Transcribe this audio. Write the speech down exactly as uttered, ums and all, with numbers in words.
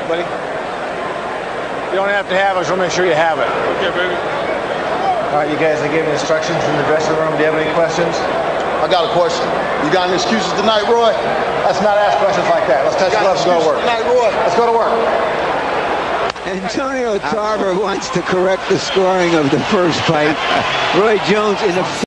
buddy. You don't have to have it, so make sure you have it. Okay, baby. All right, you guys are giving instructions in the dressing room. Do you have any questions? I got a question. You got any excuses tonight, Roy? Let's not ask questions like that. Let's touch gloves and go to work. Tonight, Roy. Let's go to work. Antonio Tarver wants to correct the scoring of the first fight. Roy Jones in a